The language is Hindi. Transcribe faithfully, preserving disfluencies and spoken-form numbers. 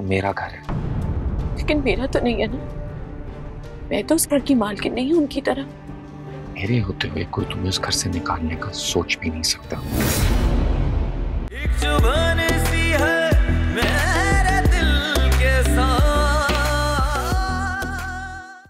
मेरा घर है। लेकिन मेरा तो नहीं है ना, मैं तो उस घर की मालकिन नहीं हूं उनकी तरह। मेरे होते हुए कोई तुम्हें इस घर से निकालने का सोच भी नहीं सकता।